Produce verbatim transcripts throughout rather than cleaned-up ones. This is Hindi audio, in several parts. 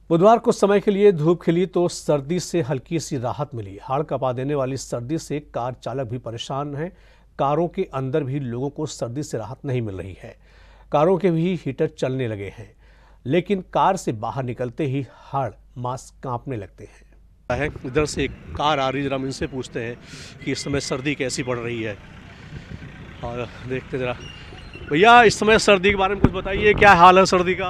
बुधवार कुछ समय के लिए धूप खिली तो सर्दी से हल्की सी राहत मिली। हाड़ कपा देने वाली सर्दी से कार चालक भी परेशान हैं। कारों के अंदर भी लोगों को सर्दी से राहत नहीं मिल रही है। कारों के भी हीटर चलने लगे हैं, लेकिन कार से बाहर निकलते ही हाड़ मांस कांपने लगते हैं। है इधर से एक कार आ रही, जरा हम इनसे पूछते हैं कि इस समय सर्दी कैसी पड़ रही है। और देखते जरा भैया, इस समय सर्दी के बारे में कुछ बताइए, क्या हाल है सर्दी का?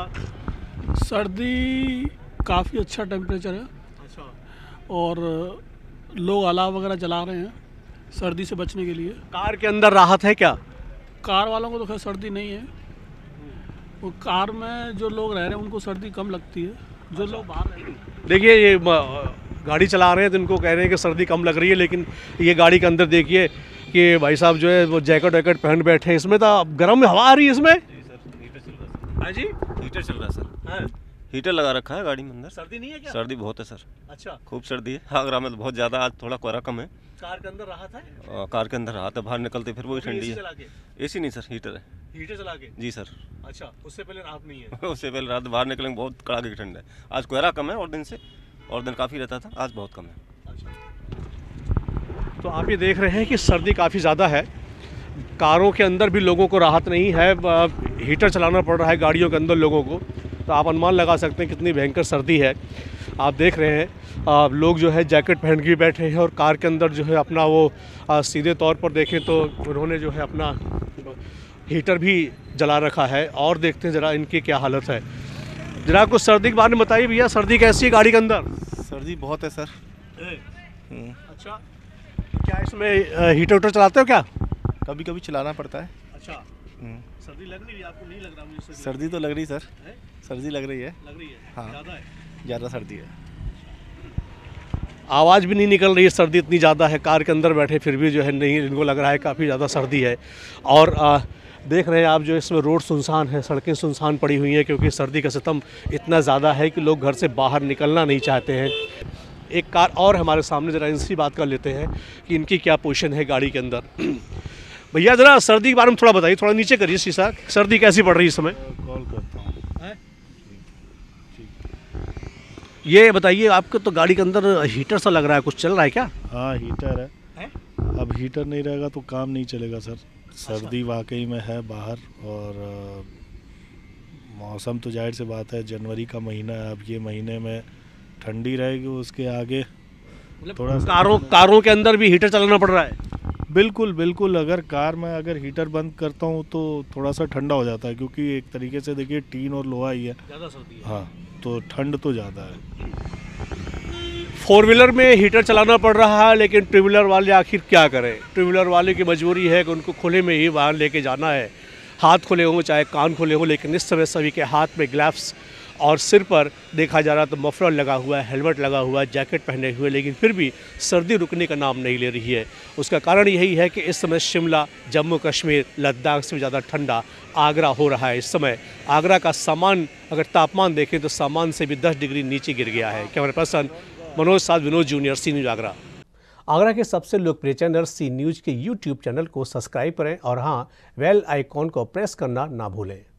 सर्दी काफ़ी अच्छा टेम्परेचर है। अच्छा। और लोग अलाव वगैरह जला रहे हैं सर्दी से बचने के लिए। कार के अंदर राहत है क्या? कार वालों को तो खैर सर्दी नहीं है, वो कार में जो लोग रह रहे हैं उनको सर्दी कम लगती है। जो लोग बाहर रह रहे हैं, देखिए ये गाड़ी चला रहे हैं तो इनको कह रहे हैं कि सर्दी कम लग रही है, लेकिन ये गाड़ी के अंदर देखिए कि भाई साहब जो है वो जैकेट वैकेट पहन बैठे हैं। इसमें तो गर्म हवा आ रही है इसमें। हाँ जी, हीटर चल रहा है सर। हाँ। हीटर लगा रखा है गाड़ी में अंदर। सर्दी नहीं है क्या? सर्दी बहुत है सर। अच्छा। खूब सर्दी है। आगरा में तो बहुत ज़्यादा, आज थोड़ा कोहरा कम है। कार के अंदर राहत है? आ, कार के अंदर राहत है, बाहर निकलते फिर वो भी ठंडी है। एसी नहीं सर, हीटर है। हीटर चला के? जी सर। अच्छा, उससे पहले राहत नहीं है? उससे पहले रात बाहर निकलेंगे बहुत कड़ाके की ठंड है। आज कोहरा कम है और दिन से, और दिन काफ़ी रहता था, आज बहुत कम है। अच्छा। तो आप ये देख रहे हैं कि सर्दी काफ़ी ज़्यादा है। कारों के अंदर भी लोगों को राहत नहीं है, हीटर चलाना पड़ रहा है गाड़ियों के अंदर लोगों को। तो आप अनुमान लगा सकते हैं कितनी भयंकर सर्दी है। आप देख रहे हैं आ, लोग जो है जैकेट पहन के बैठे हैं और कार के अंदर जो है अपना वो आ, सीधे तौर पर देखें तो उन्होंने जो है अपना हीटर भी जला रखा है। और देखते हैं ज़रा इनकी क्या हालत है। जरा कुछ सर्दी के बारे में बताइए भैया, सर्दी कैसी है गाड़ी के अंदर? सर्दी बहुत है सर। अच्छा, क्या इसमें हीटर वीटर चलाते हो क्या? कभी कभी चलाना पड़ता है। अच्छा। सर्दी लग रही है आपको? नहीं लग रहा मुझे सर्दी। सर्दी तो लग रही सर है? सर्दी लग रही है। लग रही है? हाँ, ज़्यादा है? ज़्यादा सर्दी है। आवाज़ भी नहीं निकल रही है, सर्दी इतनी ज़्यादा है। कार के अंदर बैठे फिर भी जो है नहीं, इनको लग रहा है काफ़ी ज़्यादा सर्दी है। और आ, देख रहे हैं आप जो इसमें रोड सुनसान है, सड़कें सुनसान पड़ी हुई हैं, क्योंकि सर्दी का सितम इतना ज़्यादा है कि लोग घर से बाहर निकलना नहीं चाहते हैं। एक कार और हमारे सामने, ज़रा इनसे बात कर लेते हैं कि इनकी क्या पोजीशन है गाड़ी के अंदर। भैया ज़रा सर्दी के बारे में थोड़ा बताइए, थोड़ा नीचे करिए शीशा। सर्दी कैसी पड़ रही है इस समय? कॉल करता हूँ। ये बताइए, आपको तो गाड़ी के अंदर हीटर सा लग रहा है, कुछ चल रहा है क्या? हाँ, हीटर है, है? अब हीटर नहीं रहेगा तो काम नहीं चलेगा सर। सर्दी वाकई में है बाहर, और मौसम तो जाहिर सी बात है जनवरी का महीना है। अब ये महीने में ठंडी रहेगी, उसके आगे थोड़ा कारों कारों के अंदर भी हीटर चलाना पड़ रहा है? बिल्कुल बिल्कुल। अगर कार में अगर हीटर बंद करता हूँ तो थोड़ा सा ठंडा हो जाता है, क्योंकि एक तरीके से देखिए टीन और लोहा ही है। ज़्यादा सर्दी है। हाँ, तो ठंड तो ज़्यादा है। फोर व्हीलर में हीटर चलाना पड़ रहा है, लेकिन टू व्हीलर वाले आखिर क्या करें? टू व्हीलर वाले की मजबूरी है कि उनको खुले में ही बाहर लेके जाना है। हाथ खुले हों चाहे कान खुले हों, लेकिन इस समय सभी के हाथ में ग्लव्स और सिर पर देखा जा रहा तो मफलर लगा हुआ है, हेलमेट लगा हुआ है, जैकेट पहने हुए, लेकिन फिर भी सर्दी रुकने का नाम नहीं ले रही है। उसका कारण यही है कि इस समय शिमला, जम्मू कश्मीर, लद्दाख से ज़्यादा ठंडा आगरा हो रहा है। इस समय आगरा का सामान अगर तापमान देखें तो सामान से भी दस डिग्री नीचे गिर गया है। कैमरा पर्सन मनोज साथ, Vinod junior, C news Agra. Agra के सबसे लोकप्रिय चैनल सी न्यूज़ के यूट्यूब चैनल को सब्सक्राइब करें और हाँ, बेल आइकॉन को प्रेस करना ना भूलें।